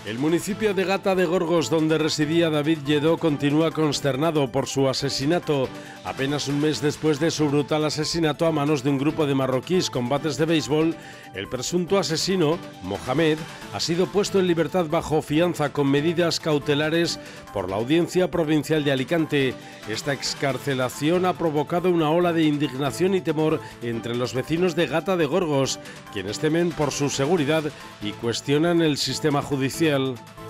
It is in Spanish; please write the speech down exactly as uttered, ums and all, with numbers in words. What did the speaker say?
El municipio de Gata de Gorgos, donde residía David Lledó, continúa consternado por su asesinato. Apenas un mes después de su brutal asesinato a manos de un grupo de marroquíes con bates de béisbol, el presunto asesino, Mohamed, ha sido puesto en libertad bajo fianza con medidas cautelares por la Audiencia Provincial de Alicante. Esta excarcelación ha provocado una ola de indignación y temor entre los vecinos de Gata de Gorgos, quienes temen por su seguridad y cuestionan el sistema judicial.